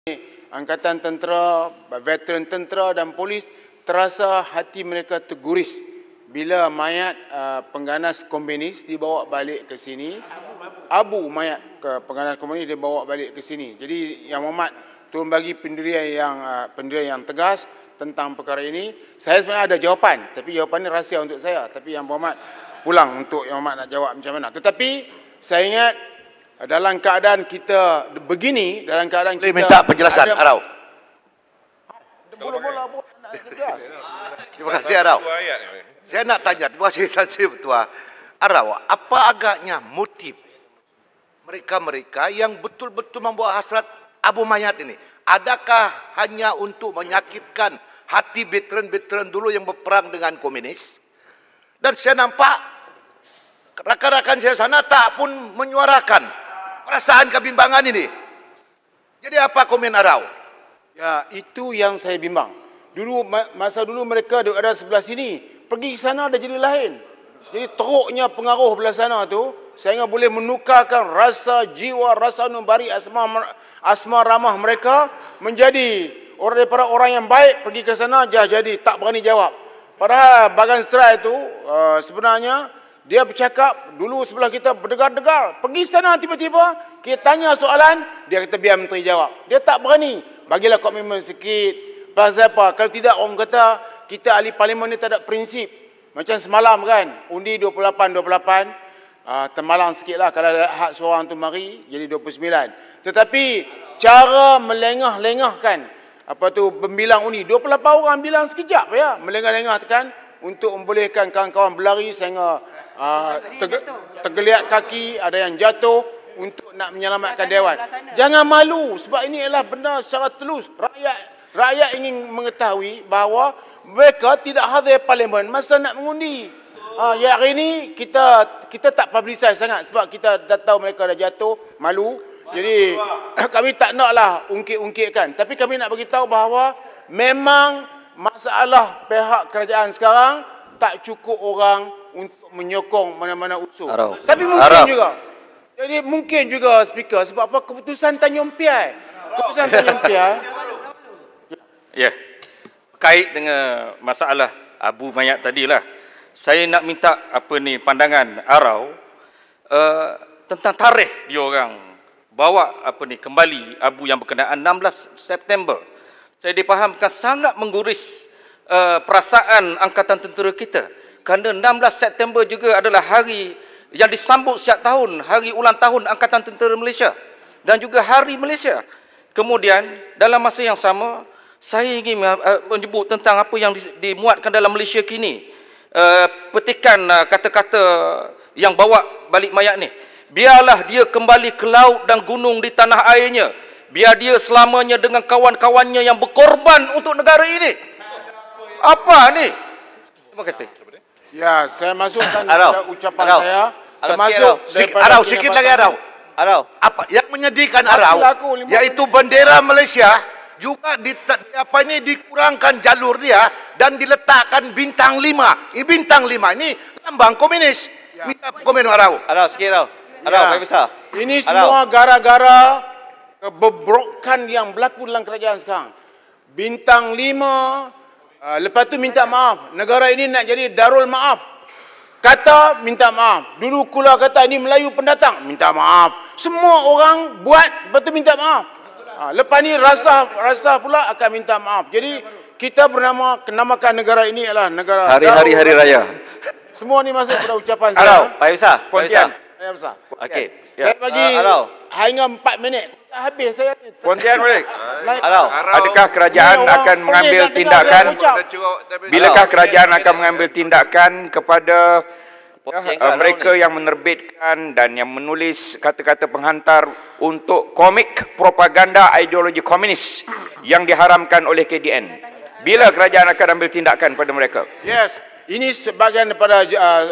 Angkatan Tentera, veteran tentera dan polis, terasa hati mereka terguris bila mayat pengganas komunis dibawa balik ke sini. Abu mayat pengganas komunis dibawa balik ke sini. Jadi Yang Berhormat turun bagi pendirian yang tegas tentang perkara ini. Saya sebenarnya ada jawapan, tapi jawapan ini rahsia untuk saya. Tapi Yang Berhormat pulang untuk Yang Berhormat nak jawab macam mana. Tetapi saya ingat dalam keadaan kita begini, dalam keadaan kita minta penjelasan, Arau. Bola-bola nak tegas. Terima kasih, Arau. Saya nak tanya, terima kasih Ketua. Arau, apa agaknya motif mereka-mereka yang betul-betul membawa hasrat abu mayat ini? Adakah hanya untuk menyakitkan hati veteran-veteran dulu yang berperang dengan komunis? Dan saya nampak rakan-rakan saya sana tak pun menyuarakan perasaan kebimbangan ini. Jadi apa komen Arau? Ya, itu yang saya bimbang. Masa dulu mereka ada sebelah sini, pergi ke sana dah jadi lain. Jadi teruknya pengaruh belah sana tu, sehingga boleh menukarkan rasa jiwa, rasa nubari, asma ramah mereka menjadi daripada orang yang baik pergi ke sana jadi tak berani jawab. Padahal Bagan Serai itu sebenarnya dia bercakap, dulu sebelah kita berdegar-degar. Pergi sana tiba-tiba, kita tanya soalan, dia kata biar menteri jawab. Dia tak berani. Bagilah komitmen sikit. Pasal apa? Kalau tidak orang kata, kita ahli parlimen ni tak ada prinsip. Macam semalam kan, undi 28-28, termalang sikit lah kalau ada hak suara tu mari, jadi 29. Tetapi, cara melengah-lengahkan, pembilang undi, 28 orang bilang sekejap ya, melengah-lengahkan, untuk membolehkan kawan-kawan berlari sehingga tergeliat kaki, ada yang jatuh untuk nak menyelamatkan Dewan. Jangan malu sebab ini adalah benda secara telus. Rakyat ingin mengetahui bahawa mereka tidak hadir parlimen masa nak mengundi. Ya hari ini kita tak publicize sangat sebab kita dah tahu mereka dah jatuh, malu. Jadi kami tak naklah ungkit-ungkitkan, tapi kami nak beritahu bahawa memang masalah pihak kerajaan sekarang tak cukup orang untuk menyokong mana-mana unsur. Tapi mungkin juga. Jadi mungkin juga speaker sebab apa keputusan Tanjung Piai. Keputusan Tanjung Piai. Ya. Berkait dengan masalah abu mayat tadilah. Saya nak minta pandangan Arau tentang tarikh dia orang bawa kembali abu yang berkenaan 16 September. Saya dipahamkan sangat mengguris perasaan Angkatan Tentera kita. Kerana 16 September juga adalah hari yang disambut setiap tahun, hari ulang tahun Angkatan Tentera Malaysia. Dan juga Hari Malaysia. Kemudian, dalam masa yang sama, saya ingin menyebut tentang apa yang dimuatkan dalam Malaysia kini. Petikan kata-kata yang bawa balik mayat ni. Biarlah dia kembali ke laut dan gunung di tanah airnya. Biar dia selamanya dengan kawan-kawannya yang berkorban untuk negara ini. Apa ni? Terima kasih. Ya, saya masukkan pada ucapan saya. Termasuk Arau, sikit lagi Arau. Apa yang menyedihkan Arau, iaitu bendera Malaysia juga dikurangkan jalur dia dan diletakkan bintang 5. Ini bintang 5 ini lambang komunis. Minta komen Arau. Arau, sikit Arau. Arau, bagi besar. Ini semua gara-gara kebobrokan yang berlaku dalam kerajaan sekarang. Bintang 5, lepas tu minta maaf. Negara ini nak jadi darul maaf. Kata minta maaf. Dulu Kula kata ini Melayu pendatang, minta maaf. Semua orang buat, lepas tu minta maaf. Lepas ni rasa pula akan minta maaf. Jadi kita namakan negara ini adalah negara hari-hari hari raya. Semua ni masuk pada ucapan saya. Arau, Pak Besar. Saya besar. Okey. Saya bagi hingga 4 minit. Habis saya. Pontian balik. Arau. Adakah kerajaan akan mengambil tindakan? Bilakah kerajaan akan mengambil tindakan kepada mereka yang menerbitkan dan yang menulis kata-kata penghantar untuk komik propaganda ideologi komunis yang diharamkan oleh KDN? Bila kerajaan akan ambil tindakan pada mereka? Yes, ini sebahagian daripada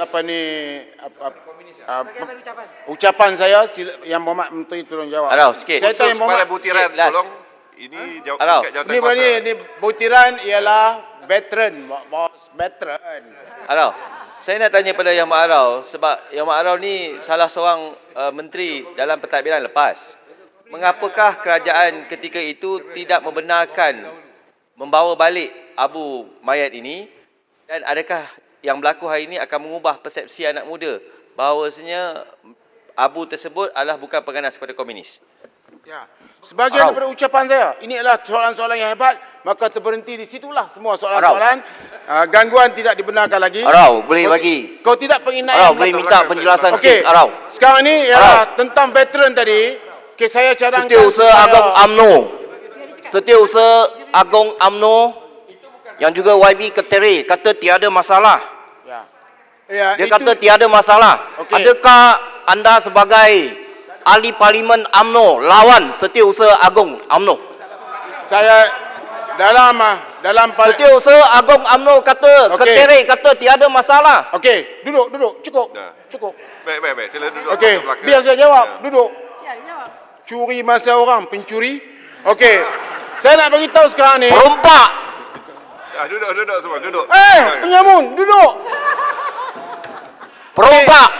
ucapan saya. Yang Berhormat Menteri tolong jawab. Arau, sikit. Saya tanya Berhormat butiran, tolong. Ini jawab jawatan ini butiran ialah veteran, bos veteran. Arau, saya nak tanya pada Yang Mak Arau sebab Yang Mak Arau ni salah seorang menteri dalam pentadbiran lepas. mengapakah kerajaan ketika itu tidak membenarkan membawa balik Abu mayat ini, dan adakah yang berlaku hari ini akan mengubah persepsi anak muda bahawasanya Abu tersebut adalah bukan pengganas kepada komunis? Ya. Sebahagian daripada ucapan saya, ini adalah soalan-soalan yang hebat, maka terberhenti di situlah semua soalan-soalan. Gangguan tidak dibenarkan lagi. Arau, boleh bagi. Kau tidak pengingin Arau, boleh minta penjelasan sikit, Arau. Sekarang ni ialah tentang veteran tadi. Okay, saya cadangkan Setiausaha Agong UMNO. Setiausaha Agong UMNO yang juga YB Ketere kata tiada masalah. Ya, Dia kata tiada masalah. Okey. Adakah anda sebagai ahli parlimen UMNO lawan Setiausaha Agong UMNO? Saya dalam Setiausaha Agong UMNO kata, Ketere kata tiada masalah. Okey, duduk, cukup. Cukup. Baik, sila duduk. Okey, biar saya jawab. Duduk. Curi masa orang, pencuri. Okey. Saya nak bagi tahu sekarang ni. Perompak. Duduk semua, duduk. Penyamun, duduk. Perompak.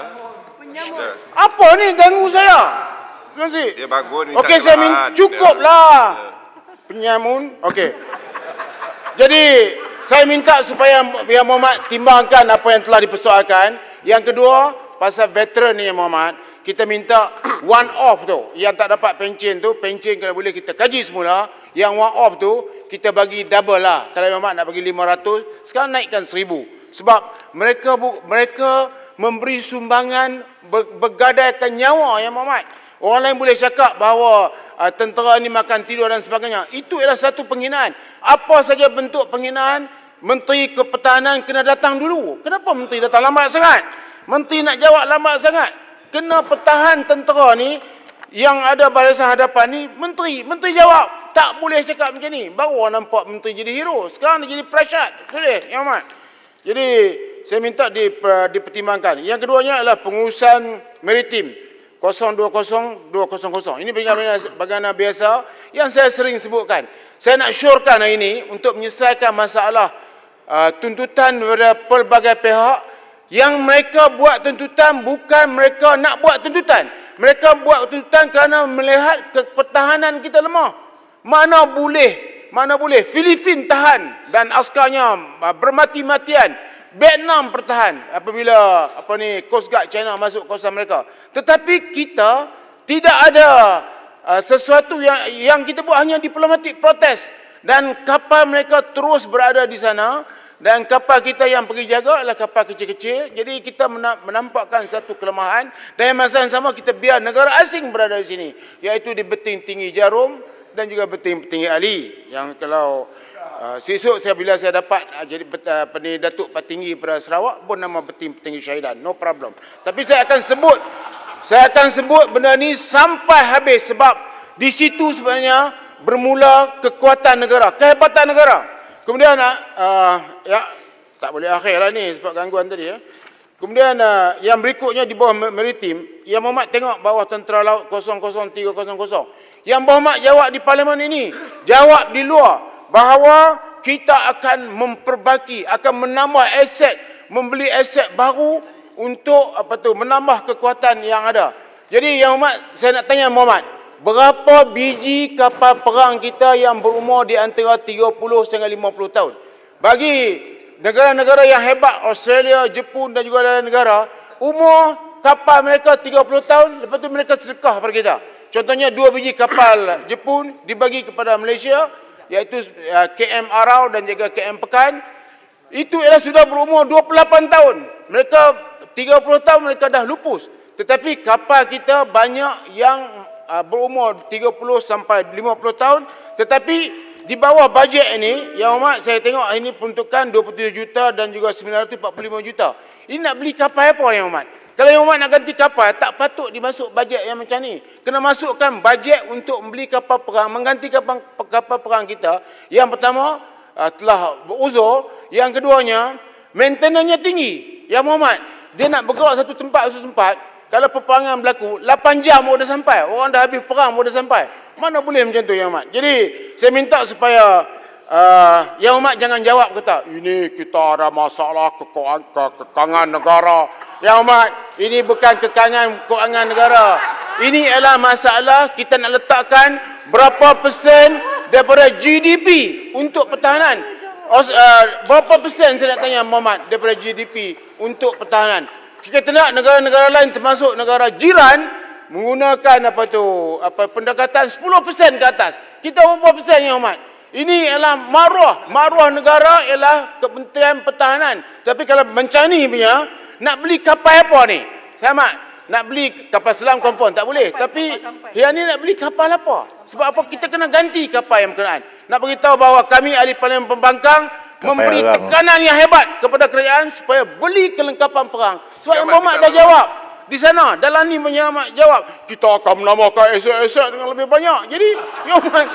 Apa ni ganggu saya? Dia bangun ni. Okey, saya cukuplah. Penyamun. Okey. Jadi, saya minta supaya Yang Muhammad timbangkan apa yang telah dipersoalkan. Yang kedua, pasal veteran ni Yang Muhammad, kita minta one off tu. Yang tak dapat pencen tu, pencen kalau boleh kita kaji semula. Yang one off tu, kita bagi double lah. Kalau Yang Muhammad nak bagi 500, sekarang naikkan 1000. Sebab mereka memberi sumbangan bergadaikan nyawa Yang Muhammad. Orang lain boleh cakap bahawa tentera ni makan tidur dan sebagainya. Itu adalah satu penghinaan. Apa saja bentuk penghinaan, Menteri Pertahanan kena datang dulu. Kenapa Menteri datang lambat sangat? Menteri nak jawab lambat sangat. Kena pertahan tentera ni yang ada barisan hadapan ni, Menteri jawab. Tak boleh cakap macam ni. Baru orang nampak Menteri jadi hero. Sekarang dia jadi prasyat. Boleh, Yang Muhammad. Jadi, saya minta dipertimbangkan. Yang keduanya adalah pengurusan maritim 020200. Ini bagaimana biasa yang saya sering sebutkan. Saya nak syorkan hari ini untuk menyelesaikan masalah tuntutan daripada pelbagai pihak yang mereka buat tuntutan bukan mereka nak buat tuntutan. Mereka buat tuntutan kerana melihat pertahanan kita lemah. Mana boleh Filipin tahan dan askarnya bermati-matian. Vietnam pertahan apabila Coast Guard China masuk kawasan mereka. Tetapi kita tidak ada sesuatu yang kita buat, hanya diplomatik protes, dan kapal mereka terus berada di sana, dan kapal kita yang pergi jaga adalah kapal kecil-kecil. Jadi kita menampakkan satu kelemahan, dan yang masa yang sama kita biar negara asing berada di sini, iaitu di Beting Tinggi Jarum dan juga Beting Tinggi Ali, yang kalau sesuk bila saya dapat jadi Datuk Petinggi pada Sarawak pun nama Beting Tinggi Syahidan, no problem. Tapi saya akan sebut benda ni sampai habis, sebab di situ sebenarnya bermula kekuatan negara, kehebatan negara. Kemudian tak boleh akhir lah ni sebab gangguan tadi ya. Kemudian yang berikutnya di bawah maritim, Yang Muhammad tengok bawah Tentera Laut 00300. Yang Muhammad jawab di parlimen ini, jawab di luar, bahawa kita akan memperbaiki, akan menambah aset, membeli aset baru untuk menambah kekuatan yang ada. Jadi Yang Muhammad, saya nak tanya Muhammad, berapa biji kapal perang kita yang berumur di antara 30 hingga 50 tahun? Bagi negara-negara yang hebat, Australia, Jepun dan juga lain negara, umur kapal mereka 30 tahun, lepas tu mereka sedekah kepada kita. Contohnya 2 biji kapal Jepun dibagi kepada Malaysia, iaitu KM Arau dan juga KM Pekan. Itu ialah sudah berumur 28 tahun. Mereka 30 tahun mereka dah lupus. Tetapi kapal kita banyak yang berumur 30 sampai 50 tahun. Tetapi di bawah bajet ini, Yang Muhammad, saya tengok ini peruntukan 27 juta dan juga 945 juta. Ini nak beli kapal apa Yang Muhammad? Kalau Yang Muhammad nak ganti kapal, tak patut dimasuk bajet yang macam ni. Kena masukkan bajet untuk membeli kapal perang, mengganti kapal perang kita. Yang pertama, telah beruzur. Yang keduanya, maintenance-nya tinggi. Yang Muhammad, dia nak bergerak satu tempat, kalau peperangan berlaku, 8 jam baru dah sampai. Orang dah habis perang baru dah sampai. Mana boleh macam tu Yang Muhammad. Jadi, saya minta supaya Yang Muhammad jangan jawab kata, ini kita ada masalah kekangan negara. Yang Muhammad, ini bukan kekangan negara. Ini adalah masalah kita nak letakkan berapa persen daripada GDP untuk pertahanan. Berapa persen saya nak tanya Muhammad daripada GDP untuk pertahanan. Kita nak negara-negara lain termasuk negara jiran menggunakan pendekatan 10% ke atas. Kita berapa persen ya Muhammad? Ini ialah maruah negara ialah Kementerian Pertahanan. Tapi kalau mencani punya, nak beli kapal apa ni? Selamat. Nak beli kapal selam confirm tak boleh. Tapi yang ni nak beli kapal apa? Sebab apa kita kena ganti kapal yang berkenaan. Nak beritahu bahawa kami ahli Parlimen Pembangkang memberi tekanan yang hebat kepada kerajaan supaya beli kelengkapan perang. Sebab yang Muhammad dah jawab di sana. Dalam ni Muhammad jawab, kita akan menambahkan aset-aset dengan lebih banyak. Jadi, ya Muhammad.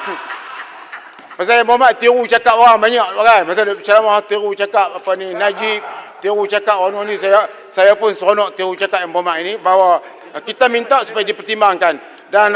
Pasal Muhammad tiru cakap orang banyak kan. Pasal ceramah tiru cakap Najib, tiru cakap orang ni, saya pun seronok tiru cakap yang Muhammad ini bahawa kita minta supaya dipertimbangkan. Dan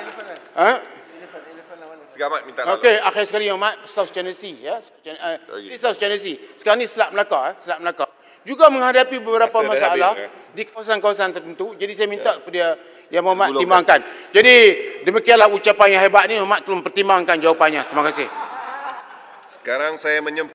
Segamat minta okey, akhir sekali Muhammad, South China Sea ya. South China Sea. Sekarang ni Selat Melaka, Selat Melaka juga menghadapi beberapa masalah di kawasan-kawasan tertentu. Jadi saya minta kepada yang Muhammad timbangkan. Jadi demikianlah ucapan yang hebat ni, Muhammad tolong pertimbangkan jawapannya. Terima kasih. Sekarang saya